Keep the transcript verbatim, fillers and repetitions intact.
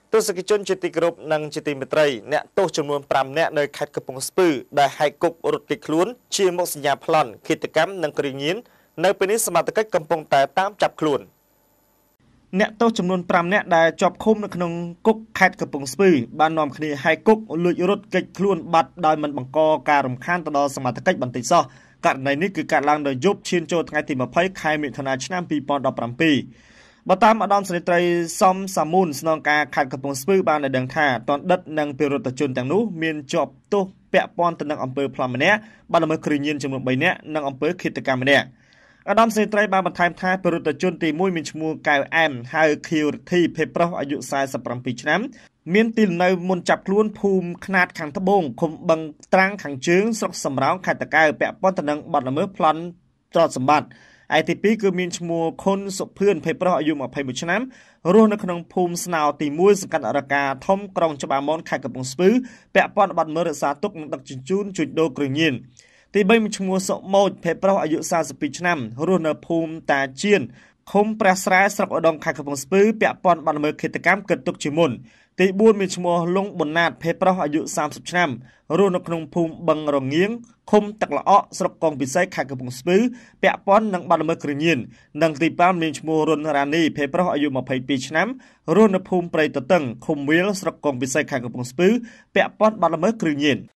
ទស្សនិកជនជាទីគោរពនិងជាទីមេត្រីអ្នកទោសចំនួនប្រាំនាក់នៅខេត្តកំពង់ស្ពឺដែលហែកគុករត់គេចខ្លួនជាមុខសញ្ញាប្លន់ឃាតកម្មនិងគ្រឿងញៀននៅពេលនេះសមត្ថកិច្ចកំពុងតែតាមចាប់ខ្លួនអ្នកទោសចំនួនប្រាំនាក់ដែលជាប់ឃុំនៅក្នុងគុកខេត្តកំពង់ស្ពឺបាននាំគ្នាហែកគុកលួចរត់គេចខ្លួនបាត់ដោយមិនបង្កការរំខានទៅដល់សមត្ថកិច្ចបន្តិចសោះករណីនេះគឺកើតឡើងដោយយប់ឈានចូលថ្ងៃទីម្ភៃខែមិថុនាឆ្នាំពីរពាន់ដប់ប្រាំពីរបើតាមអាដាមស្រីត្រីសំសាមូនស្នងការខេត្តកំពង់ស្ពឺបានឲ្យដឹងថាតនដិតនិងពិរុទ្ធជនទាំងនោះមានជាប់ទោសពាក់ព័ន្ធទៅនឹងអំពើប្លន់ម្នាក់បានល្មើសគ្រឿងញៀនចំនួនបីនាក់និងអំពើឃាតកម្មម្នាក់អាដាមស្រីត្រីបានបន្ថែមថាពិរុទ្ធជនទីមួយមានឈ្មោះកៅអែមហៅខៀវរិទ្ធីភេទប្រុសអាយុសាសិបប្រាំពីរឆ្នាំមានទីលំនៅមុនចាប់ខ្លួនភូមិខ្នាតខាងត្បូងឃុំបឹងត្រាំងខាងជើងស្រុកសំរោងខេត្តតាកែវពាក់ព័ន្ធទៅនឹងបទល្មើសប្លន់ទ្រព្យសម្បត្តិឯទីពីរគឺមានឈ្មោះខុនសុភឿនភេទប្រុសអាយុម្ភៃមួយឆ្នាំរស់នៅក្នុងភូមិស្នោទីមួយសង្កាត់រកាធំក្រុងច្បារមនខេត្តកំពង់ស្ពឺពាក់ព័ន្ធបទល្មើសរក្សាទុកនិងដឹកជញ្ជូនជួញដូរគ្រឿងញៀនទីបីមានឈ្មោះសុម៉ូចភេទប្រុសអាយុសាសិបពីរឆ្នាំរស់នៅភូមិតាជៀនឃុំព្រះស្រែស្រុកឧដុង្គខេត្តកំពង់ស្ពឺពាក់ព័ន្ធបទល្មើសឃាតកម្មគិតទុកជាមុនទីបួនមានឈ្មោះលងប៊ុនណាតភេទប្រុសអាយុសាមសិបឆ្នាំរស់នៅក្នុងភូមិបឹងរងៀងឃុំទឹកល្អក់ស្រុកកងពិសីខេត្តកំពង់ស្ពឺពាក់ព័ន្ធនឹងបទល្មើសគ្រឿងញៀននិងទីប្រាំមានឈ្មោះរុនរ៉ានីភេទប្រុសអាយុម្ភៃពីរឆ្នាំរស់នៅភូមិព្រៃតតឹងឃុំវាលស្រុកកងពិសីខេត្តកំពង់ស្ពឺពាក់ព័ន្ធបទល្មើសគ្រឿងញៀន